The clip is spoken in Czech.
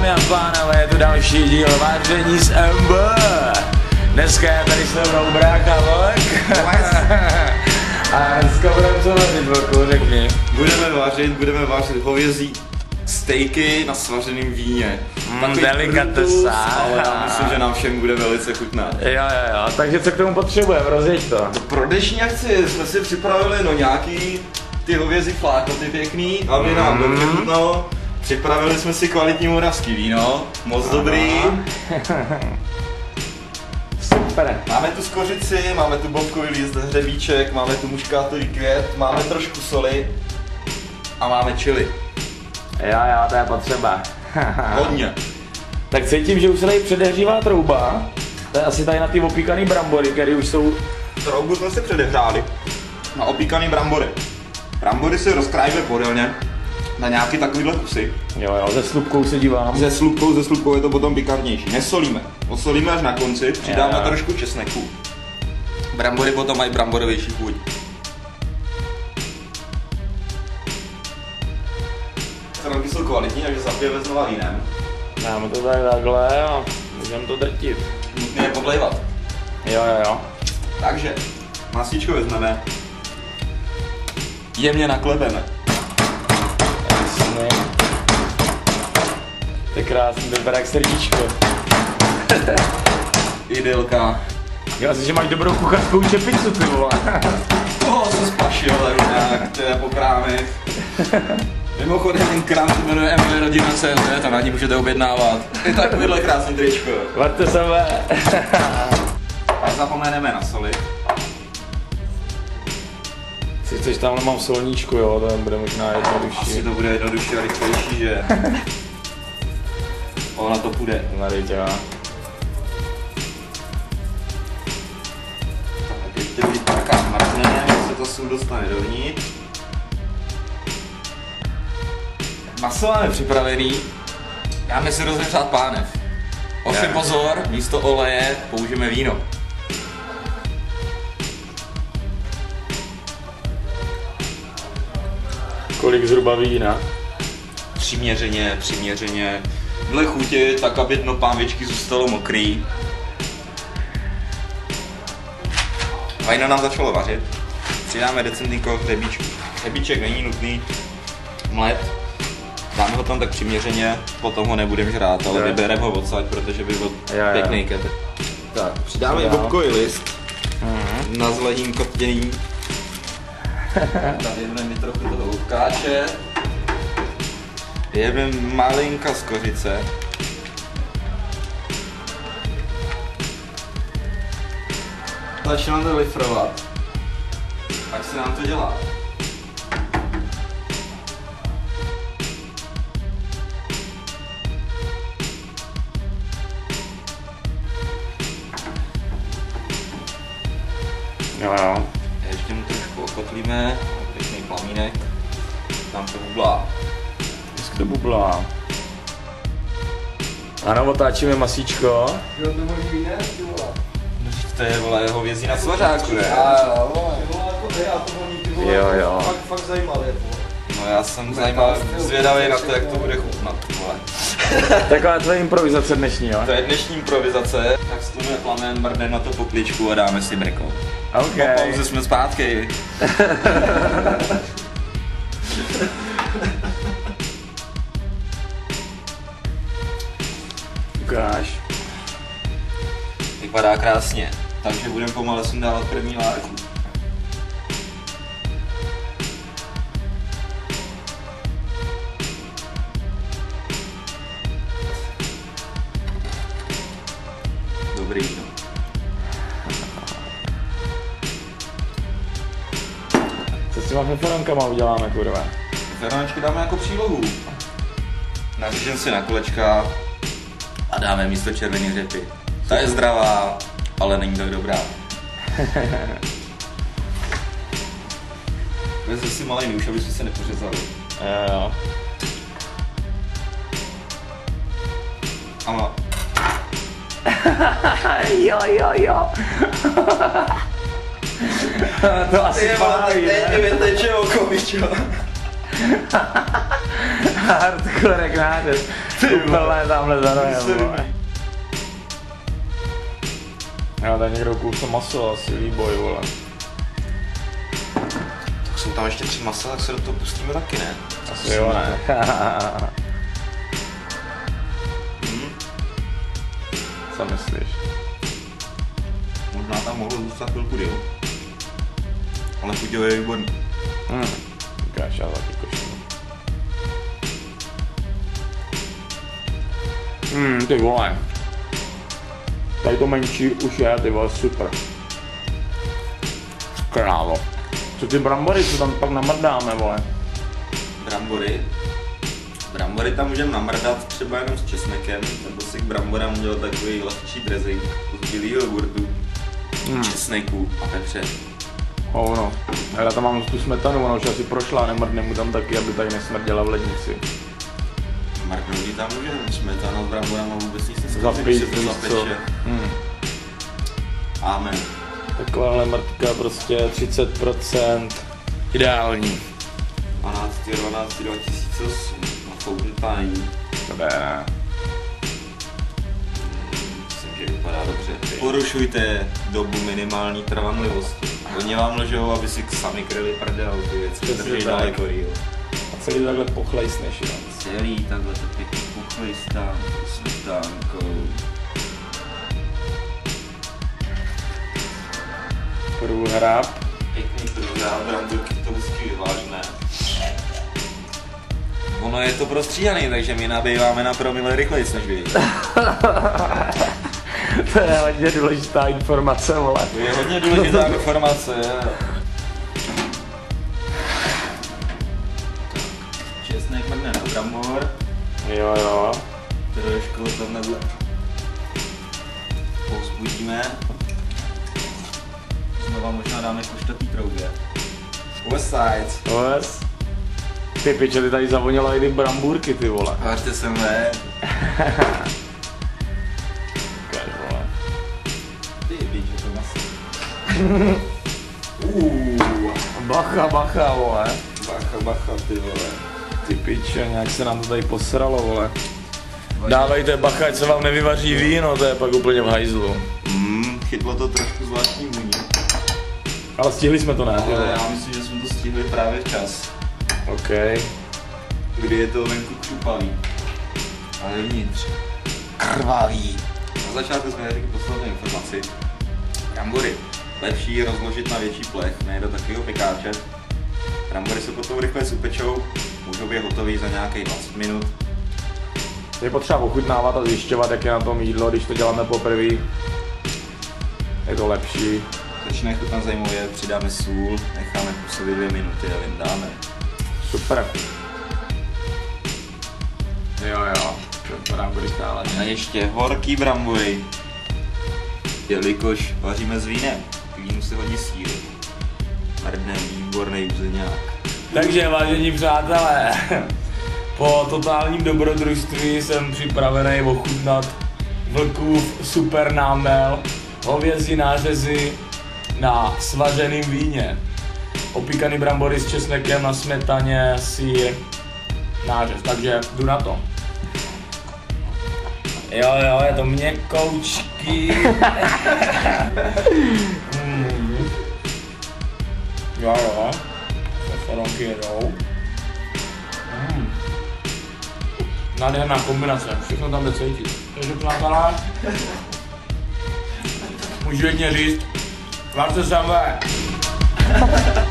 Dámy a pánové, je to další díl Vaření s MB. Dneska je tady se mnou brácha Vlk. A dneska budeme co vařit, Vlku, řekni. Budeme vařit hovězí stejky na svařeném víně. Delikatesa. Ale já myslím, že nám všem bude velice chutnat. Jo, takže co k tomu potřebujeme, rozjeď to. Pro dnešní akci jsme si připravili nějaký ty hovězí flákoty pěkný, aby nám dobře chutnalo. Připravili jsme si kvalitní moravský víno, moc dobrý. Super. Máme tu skořici, máme tu bobkový list, hřebíček, máme tu muškátový květ, máme trošku soli a máme chili. Jo, to je potřeba. Hodně. Tak cítím, že už se tady předehřívá trouba. To je asi tady na ty opíkaný brambory, které už jsou... Troubu jsme si předehřáli na opíkaný brambory. Brambory si rozkrájíme podélně na nějaký takovýhle kusy. Jo, ze slupkou se dívám. Ze slupkou je to potom pikantnější. Nesolíme. Osolíme až na konci, přidáme trošku česneku. Brambory potom mají bramborovější chuť. Roky jsou kvalitní, takže zapijeme znova vínem. Dáme to tady takhle a můžeme to drtit. Nutné je podlejvat. Jo. Takže masíčko vezmeme. Jemně naklebeme. Jasně. To je krásný, to vypadá jak srdíčko. Idylka. Já si, že máš dobrou kuchařskou čepicu, ty vole. Se spašil tady nějak, to je po krámech. Mimochodem, ten krám se jmenuje Emily Rodina.cz, tam na ní můžete objednávat. Je takovýhle krásný tričko. Varte sebe. Nezapomeneme na soli. Si chceš, tamhle mám solníčku, jo, to bude možná jednodušší. Asi to bude jednodušší a rychlejší, že? Ona to půjde. Naryť, jo. Tak ještě být taká zmrzne, se to sůl dostane dovnitř. Maso máme připravený, dáme si rozehřát pánev. Ovšem pozor, místo oleje použijeme víno. Kolik zhruba vína? Přiměřeně. Dle chuti, tak aby dno pánvičky zůstalo mokrý. Víno nám začalo vařit. Přidáme decentníko hřebíčku. Hřebíček není nutný mlet. Dáme ho tam tak přiměřeně, potom ho nebudeme žrát, ale vybereme ho odsaď, protože by byl pěkný ketr. Tak, přidáme i bobkový list na zlehým kottění. Tady jdeme trochu toho utkáče. Jeme malinka z kořice. Začínám to lifrovat. Ať se nám to dělá. Jo. Ještě mu trošku okotlíme, pěkný plamínek, tam to bublá. Vždycky to bublá. Ano, otáčíme masíčko. To je, vole, hovězí na svařáku, ne? Jo. Fakt zajímavé. No já jsem zvědavý na to, jak to bude chutnat, vole. Taková tvoje improvizace dnešní, jo? To je dnešní improvizace, tak stlumíme plamen, mrdneme na to poklíčku a dáme si breko. OK. Po pauze jsme zpátky. Ukáž. Vypadá krásně, takže budeme pomalu sundávat první lárku. Dobrý, no. Co s těma feferonkama uděláme, kurva? Feferončky dáme jako přílohu. Nařížeme si na kolečka a dáme místo červené řepy. Ta je zdravá, ale není tak dobrá. Vezmi si malý nůž, aby se nepořezali. Jo. Ano. Jo. To asi pálí, ne? Teď mi teče oko, bičo. Hardcore nářez. Úplně tamhle za rohem, vole. Jo, tady někdo kousl maso, asi výboj, vole. Tak jsou tam ještě 3 masa, tak se do toho pustíme taky, ne? Asi jo, ne? Co myslíš? Možná tam mohlo zůstat chvilku díl. Ale chuťově je výborný. Ukáž, já taky košnu. Ty vole. Tady to menší už je, ty vole, super. Krávo. Co ty brambory, co tam pak namrdáme, vole? Brambory tam můžeme namrdat třeba jenom s česnekem, nebo si k bramborám udělat takový lehčí dressing z bílého jogurtu, česneku a pepře. Hovno. Já tam mám tu smetanu, ona už asi prošla, nemrdne mu tam taky, aby tady nesmrděla v lednici. Mrknout ji tam můžeme, smetana s bramborama vůbec nic neskazí, Zapít, když se to zapeče. Amen. Takováhle mrtka prostě 30% ideální. 2008 nafouknutá není. Ne. Myslím, že vypadá dobře. Porušujte dobu minimální trvanlivosti. Oni vám lžou, aby si sami kryli prdel, ty věci drží daleko real. A celý takhle pochlejsneš, jo? Celý takhle to pěkný pochlejstán, smetánkou. Průhrab. Pěkný průhrab, bramburky to hezky vyvážené. Ono je to prostříhaný, takže my nabýváme na promile rychlejc než vy. To je hodně důležitá informace, vole. To je hodně důležitá informace, je. Česnek mrne na brambor. Jo. Trošku to takhle povzbudíme. Znova možná dáme koštatý troubě. Westside. West. Ty piče, ty tady zavonila i ty brambůrky, ty vole. Vážte se mé. Ukáž, vole. Ty piče, to maso. Bacha, vole. Bacha, ty vole. Ty piče, nějak se nám to tady posralo, vole. Dávejte bacha, ať se vám nevyvaří víno, to je pak úplně v hajzlu. Chytlo to trošku zvláštní vůni. Ale stihli jsme to, ne? Ale já myslím, že jsme to stihli právě včas. OK. Kdy je to venku křupavý. Ale vnitř krvavý. Na začátku jsme řekli poslední informaci. Brambory lepší rozložit na větší plech, ne do takového pekáče. Brambory se potom rychle upečou, můžou být hotový za nějakých 20 minut. Je potřeba ochutnávat a zjišťovat, jak je na tom jídlo, když to děláme poprvé. Je to lepší. Začne chutnat zajímavě, přidáme sůl, necháme působit 2 minuty a vyndáme. Super. Jo, brambory stále. A ještě horký brambory. Jelikož vaříme s vínem, k vínu se hodí sýr. Mrdne výborný uzeňák. Takže vážení přátelé, po totálním dobrodružství jsem připravený ochutnat vlkův super námel, hovězí nářezy na svařeným víně, opíkaný brambory s česnekem na smetaně, sýr, nářez, takže jdu na to. Jo, je to měkoučký. Jo, šafaronky jedou. Nádherná kombinace, všechno tam jde cítit. Takže přátelé, můžu jedně říct, vážte se mé.